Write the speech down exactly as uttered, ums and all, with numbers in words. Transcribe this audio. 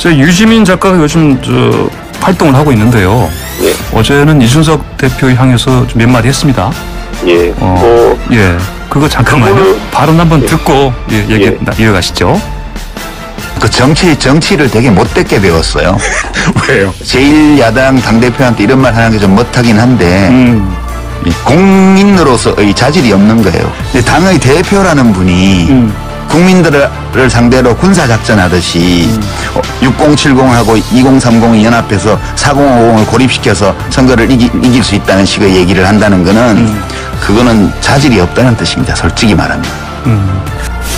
글쎄 유시민 작가가 요즘 저 활동을 하고 있는데요. 예. 어제는 이준석 대표 향해서 좀 몇 마디 했습니다. 예. 어, 뭐 예. 그거 잠깐만요. 그거는- 발언 한번 예. 듣고 예, 얘기 예. 이어가시죠. 그 정치, 정치를 되게 못되게 배웠어요. 왜요? 제일 야당 당대표한테 이런 말 하는 게 좀 못하긴 한데, 음. 이 공인으로서의 자질이 없는 거예요. 근데 당의 대표라는 분이 음. 국민들을 상대로 군사작전 하듯이 음. 육공칠공하고 이공삼공이 연합해서 사공오공을 고립시켜서 선거를 이기, 이길 수 있다는 식의 얘기를 한다는 거는 음. 그거는 자질이 없다는 뜻입니다. 솔직히 말하면. 음.